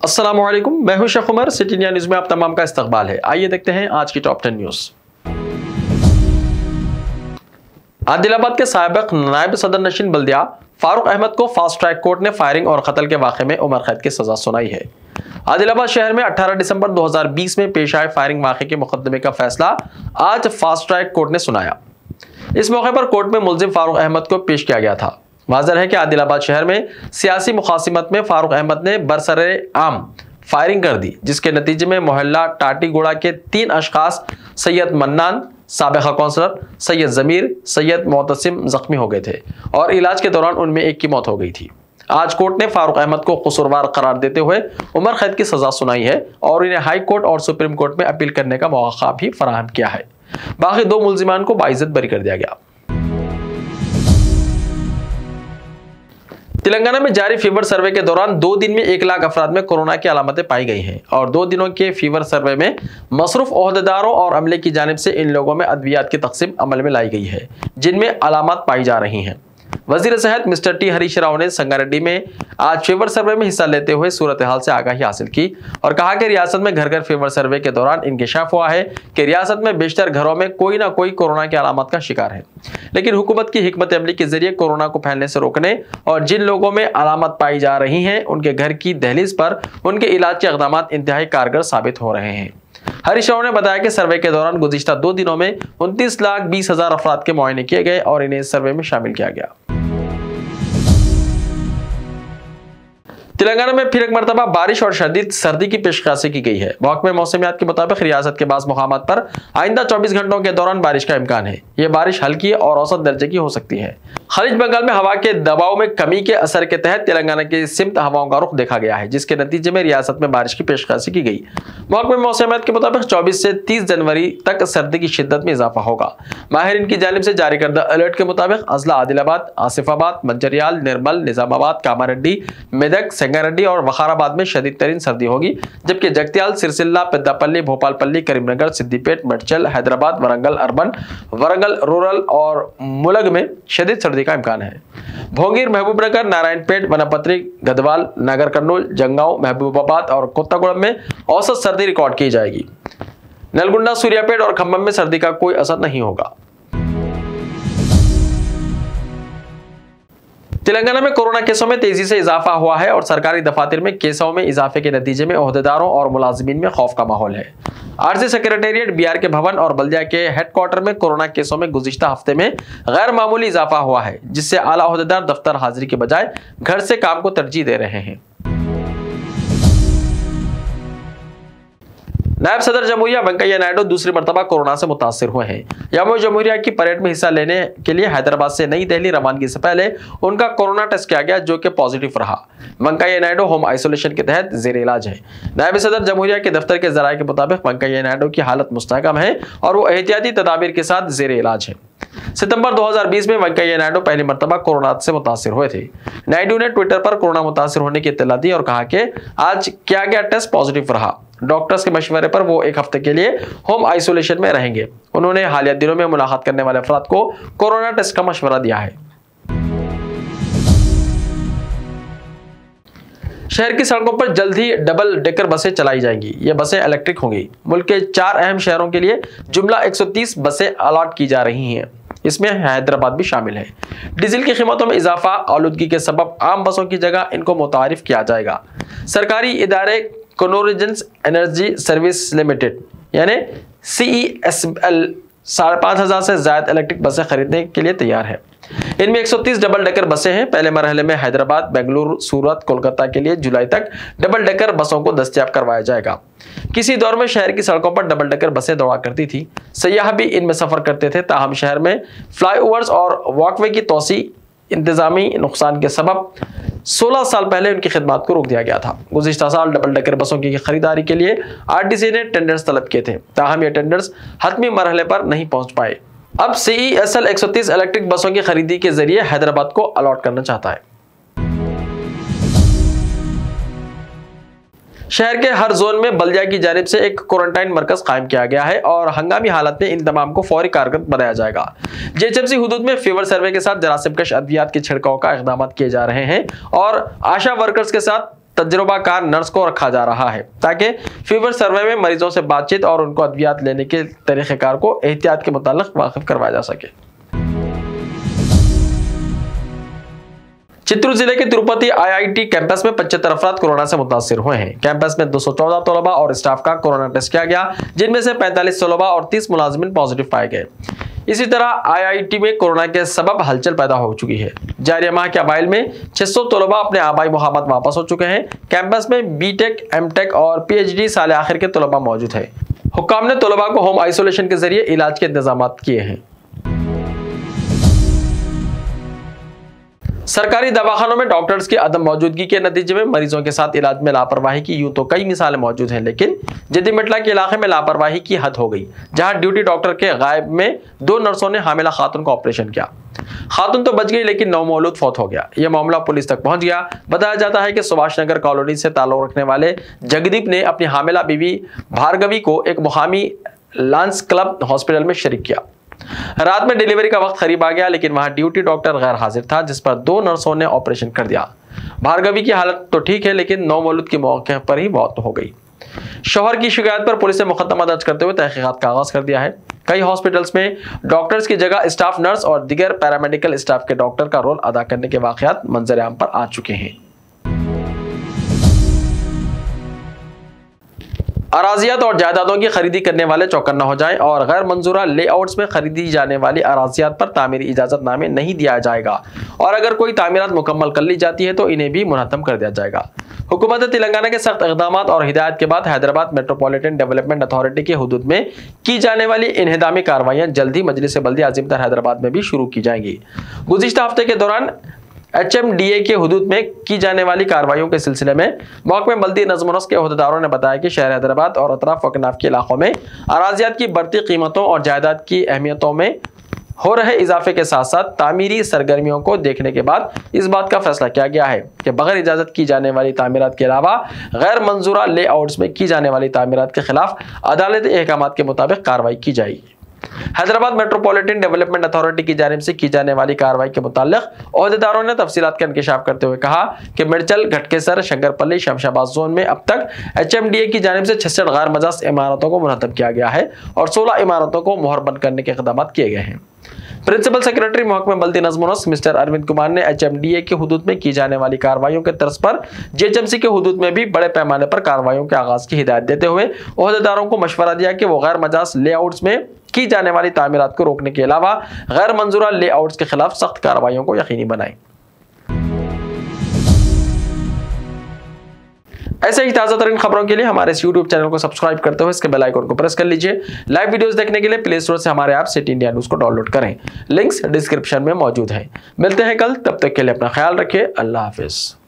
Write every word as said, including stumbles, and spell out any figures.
अस्सलाम वालेकुम, मैं हूं Sheikh Umar. City India News में आप तमाम का इस्तकबाल है। आइए देखते हैं आज की टॉप टेन न्यूज। आदिलाबाद के साबिक नायब सदर नशीन बल्दिया फारूक अहमद को फास्ट ट्रैक कोर्ट ने फायरिंग और कत्ल के वाक़े में उम्र कैद की सजा सुनाई है। आदिलाबाद शहर में अठारह दिसंबर दो हज़ार बीस में पेश आए फायरिंग वाक़े के मुकदमे का फैसला आज फास्ट ट्रैक कोर्ट ने सुनाया। इस मौके पर कोर्ट में मुलजिम फारूक अहमद को पेश किया गया था। वाज़ेह है कि आदिलाबाद शहर में सियासी मुखासिमत में फारूक अहमद ने बरसरे आम फायरिंग कर दी, जिसके नतीजे में मोहल्ला टाटीगोड़ा के तीन अशखास सैयद मन्नान, साबिका कौंसलर सैयद जमीर, सैयद मोतसिम जख्मी हो गए थे और इलाज के दौरान उनमें एक की मौत हो गई थी। आज कोर्ट ने फारूक अहमद को कसूरवार करार देते हुए उम्र कैद की सजा सुनाई है और इन्हें हाई कोर्ट और सुप्रीम कोर्ट में अपील करने का मौका भी फराहम किया है। बाकी दो मुलजिमान को बाइज्जत बरी कर दिया गया। तेलंगाना में जारी फीवर सर्वे के दौरान दो दिन में एक लाख अफराद में कोरोना की अलामतें पाई गई हैं और दो दिनों के फीवर सर्वे में मसरूफ ओहदेदारों और अमले की जानिब से इन लोगों में अद्वियात की तकसीम अमल में लाई गई है जिनमें अलामत पाई जा रही हैं। वजीर सेहत मिस्टर टी हरीश राव ने संगारेड्डी में आज फीवर सर्वे में हिस्सा लेते हुए सूरत हाल से आगाही हासिल की और कहा कि रियासत में घर घर फीवर सर्वे के दौरान इंकशाफ हुआ है कि रियासत में बेशतर घरों में कोई ना कोई कोरोना की अलामत का शिकार है, लेकिन हुकूमत की हिकमत अमली के जरिए कोरोना को फैलने से रोकने और जिन लोगों में अलामत पाई जा रही हैं उनके घर की दहलीज पर उनके इलाज के इक़दाम इंतहाई कारगर साबित हो रहे हैं। हरीश राव ने बताया कि सर्वे के दौरान गुज़िश्ता दो दिनों में उनतीस लाख बीस हजार अफराद के मुआयने किए गए और इन्हें इस सर्वे में शामिल किया गया। तेलंगाना में फिर एक मरतबा बारिश और शदीद सर्दी की पेशकशी की गई है। महकमे मौसमियात के मुताबिक रियासत के बाज़ मुकामात पर आइंदा चौबीस घंटों के दौरान बारिश का इम्कान है। यह बारिश हल्की और औसत दर्जे की हो सकती है। खलीज बंगाल में हवा के दबाव में कमी के असर के तहत तेलंगाना की सिमत हवाओं का रुख देखा गया है, जिसके नतीजे में रियासत में बारिश की पेशकशी की गई। महकमे मौसमियात के मुताबिक चौबीस से तीस जनवरी तक सर्दी की शिद्दत में इजाफा होगा। माहिरीन की जानिब से जारी करदा अलर्ट के मुताबिक अजला आदिलाबाद, आसिफाबाद, मंचरियाल, निर्मल, निजामाबाद, कामारेड्डी, मेदक, संगारेड्डी और वखाराबाद में शदीद तरीन सर्दी होगी, जबकि जगत्याल, सिरसिल्ला, पेद्दापल्ली, भोपालपल्ली, करीमनगर, सिद्दीपेट, मडचल, हैदराबाद, वरंगल अर्बन, वरंगल रूरल और मुलग में शदीद सर्दी का इम्कान है। भोंगीर, महबूबनगर, नारायणपेट, वनपत्री, गदवाल, नगर कर्नूल, जंगांव, महबूबाबाद और कोत्तागुड़म में औसत सर्दी रिकॉर्ड की जाएगी। नलगुंडा, सूर्यापेट और खम्मम में सर्दी का कोई असर नहीं होगा। तेलंगाना में कोरोना केसों में तेजी से इजाफा हुआ है और सरकारी दफातर में केसों में इजाफे के नतीजे में ओहदेदारों और मुलाजिमीन में खौफ का माहौल है। आरजी सेक्रेटेरिएट, बीआर के भवन और बल्दिया के हेडक्वार्टर में कोरोना केसों में गुज़िश्ता हफ्ते में गैर मामूली इजाफा हुआ है, जिससे आला ओहदेदार दफ्तर हाजिरी के बजाय घर से काम को तरजीह दे रहे हैं। नायब सदर जमहूरिया वेंकैया नायडू दूसरी मरतबा कोरोना से मुतासिर हुए हैं। यौम जमहूरिया की परेड में हिस्सा लेने के लिए हैदराबाद से नई दिल्ली रवानगी से पहले उनका कोरोना टेस्ट किया गया, जो कि पॉजिटिव रहा। वेंकैया नायडू होम आइसोलेशन के तहत जेर इलाज है। नायब सदर जमहूरिया के दफ्तर के जराये के मुताबिक वेंकैया नायडू की हालत मुस्तहकम है और वो एहतियाती तदाबीर के साथ जेर इलाज है। सितंबर दो हज़ार बीस में वेंकैया नायडू पहली मरतबा कोरोना से मुतासिर हुए थे। नायडू ने ट्विटर पर कोरोना मुतासिर होने की इत्तला दी और कहा कि आज किया गया टेस्ट पॉजिटिव रहा। डॉक्टर्स के मशवरे पर वो एक हफ्ते के लिए होम आइसोलेशन में रहेंगे। उन्होंने हालिया दिनों में मुलाकात करने वाले अफराद को कोरोना टेस्ट का मशवरा दिया है। शहर की सड़कों पर जल्द ही डबल डेकर बसें चलाई जाएंगी। ये बसें इलेक्ट्रिक होंगी। मुल्क के चार अहम शहरों के लिए जुमला एक सौ तीस बसें अलॉट की जा रही हैं। इसमें हैदराबाद भी शामिल है। डीजल की कीमतों में इजाफा, आलूदगी के सबब आम बसों की जगह इनको मुतारिफ किया जाएगा। सरकारी इदारे कन्वर्जेंस एनर्जी सर्विस लिमिटेड यानी सी ई एस एल साढ़े पाँच हजार से ज्यादा इलेक्ट्रिक बसें खरीदने के लिए तैयार है। इनमें एक सौ तीस डबल डेकर बसें हैं। पहले मरहले में हैदराबाद, बेंगलुरु, सूरत, कोलकाता के लिए जुलाई तक डबल डेकर बसों को दस्तयाब करवाया जाएगा। किसी दौर में शहर की सड़कों पर डबल डेकर बसें दौड़ा करती थी। सयाह भी इनमें सफर करते थे, ताहम शहर में फ्लाईओवर्स और वॉकवे की तोसी इंतजामी नुकसान के सबब सोलह साल पहले उनकी खिदमत को रोक दिया गया था। गुज़िश्ता साल डबल डेकर बसों की खरीदारी के लिए आरटीसी ने टेंडर्स तलब किए थे, ताहम ये टेंडर्स हतमी मरहले पर नहीं पहुंच पाए। अब सी ई एस एल एक सौ तीस इलेक्ट्रिक बसों की खरीदी के जरिए हैदराबाद को अलॉट करना चाहता है। शहर के हर जोन में बल्दिया की जानिब से एक क्वारंटाइन मरकज कायम किया गया है और हंगामी हालत में इन तमाम को फौरी कारगर बनाया जाएगा। जेएचएमसी हुदूद में फीवर सर्वे के साथ जरासीम कश अद्वियात के छिड़काव का इक़दाम किए जा रहे हैं और आशा वर्कर्स के साथ तजुर्बाकार नर्स को रखा जा रहा है ताकि फीवर सर्वे में मरीजों से बातचीत और उनको अद्वियात लेने के तरीक़ेकार को एहतियात के मुतालिक वाकिफ करवाया जा सके। चित्तूर जिले के Tirupati I I T campus में पचहत्तर अफराद कोरोना से मुतासिर हुए हैं। कैंपस में दो सौ चौदह तलबा और स्टाफ का कोरोना टेस्ट किया गया, जिनमें से पैंतालीस तलबा और तीस मुलाजिमिन पॉजिटिव पाए गए। इसी तरह आई आई टी में कोरोना के सबब हलचल पैदा हो चुकी है। जारी माह के अवाइल में छह सौ तलबा अपने आबाई मुकामात वापस हो चुके हैं। कैंपस में बी टेक, एम टेक और पी एच डी साल आखिर के तलबा मौजूद है। हुक्काम ने तलबा को होम आइसोलेशन के जरिए इलाज के इंतजाम किए हैं। सरकारी दवाखानों में डॉक्टर्स की अदम मौजूदगी के नतीजे में मरीजों के साथ इलाज में लापरवाही की यूं तो कई मिसालें मौजूद हैं, लेकिन जद्दीमटला के इलाके में लापरवाही की हद हो गई, जहां ड्यूटी डॉक्टर के गायब में दो नर्सों ने हामिला खातून का ऑपरेशन किया। खातून तो बच गई, लेकिन नौमौलूद फौत हो गया। यह मामला पुलिस तक पहुंच गया। बताया जाता है कि सुभाष नगर कॉलोनी से ताल्लुक रखने वाले जगदीप ने अपनी हामिला बीवी भार्गवी को एक मुकामी लांस क्लब हॉस्पिटल में शरीक किया। रात में डिलीवरी का वक्त करीब आ गया, लेकिन वहां ड्यूटी डॉक्टर गैर हाजिर था, जिस पर दो नर्सों ने ऑपरेशन कर दिया। भार्गवी की हालत तो ठीक है, लेकिन नौमौलूद के मौके पर ही मौत हो गई। शौहर की शिकायत पर पुलिस ने मुकदमा दर्ज करते हुए तहकीकात का आगाज कर दिया है। कई हॉस्पिटल्स में डॉक्टर्स की जगह स्टाफ नर्स और दिगर पैरामेडिकल स्टाफ के डॉक्टर का रोल अदा करने के वाकयात मंजर आम पर आ चुके हैं। अराजियात और जायदादों की खरीदी करने वाले चौकन्ना हो जाएं और गैर मंजूरा लेआउट्स में खरीदी जाने वाली अराजियात पर तामीरी इजाजतनामे नहीं दिया जाएगा, और अगर कोई तामीरात मुकम्मल कर ली जाती है तो इन्हें भी मुनहत्तम कर दिया जाएगा। हुकूमत तेलंगाना के सख्त इक़दाम और हिदायत के बाद हैदराबाद मेट्रोपॉलिटन डेवलपमेंट अथॉरिटी की हुदूद में की जाने वाली इन्हिदामी कार्रवाइयाँ जल्द ही मजलिस बल्दिया अज़ीमतर हैदराबाद में भी शुरू की जाएंगी। गुज़िश्ता हफ्ते के दौरान एच एम डी ए के हुदूद में की जाने वाली कार्रवाइयों के सिलसिले में महकमे बल्दी नज़्म नस्क के अहदेदारों ने बताया कि शहर हैदराबाद और अतराफ व कनाफ के इलाकों में अराजियात की बढ़ती कीमतों और जायदाद की अहमियतों में हो रहे इजाफे के साथ साथ तामीरी सरगर्मियों को देखने के बाद इस बात का फैसला किया गया है कि बगैर इजाज़त की जाने वाली तामीरात के अलावा गैर मंजूरा लेआउट्स में की जाने वाली तामीरात के खिलाफ अदालती अहकामात के मुताबिक कार्रवाई की जाएगी। हैदराबाद मेट्रोपॉलिटन डेवलपमेंट अथॉरिटी की जानिब से की जाने वाली कार्रवाई के मुताल्लिक अहदेदारों ने तफसीलात का इंकशाफ करते हुए कहा कि मिर्चल, घटकेसर, शंकरपल्ली, शमशाबाद जोन में अब तक एच एम डी ए की जानिब से छियासठ गैर मजाज इमारतों को मुरतब किया गया है और सोलह इमारतों को मोहरबंद करने के इक़दाम किए गए हैं। प्रिंसिपल सेक्रेटरी महकमे बल्दी नज़्म नस्क मिस्टर अरविंद कुमार ने एच एम डी ए के हुदूद में की जाने वाली कार्रवाइयों के तर्ज पर जी एच एम सी के हुदूद में भी बड़े पैमाने पर कार्रवाइयों के आगाज की हिदायत देते हुए अहदेदारों को मशवरा दिया कि वो गैर मजाज लेआउट्स में की जाने वाली तामीरात को रोकने के अलावा गैर मंजूरा लेआउट्स के खिलाफ सख्त कार्रवाइयों को यकीनी बनाएं। ऐसे ही ताज़ा तरीन खबरों के लिए हमारे इस यूट्यूब चैनल को सब्सक्राइब करते हुए इसके बेल आइकन को प्रेस कर लीजिए। लाइव वीडियोस देखने के लिए प्ले स्टोर से हमारे ऐप सिटी इंडिया न्यूज़ को डाउनलोड करें, लिंक्स डिस्क्रिप्शन में मौजूद है। मिलते हैं कल, तब तक के लिए अपना ख्याल रखिए। अल्लाह हाफिज।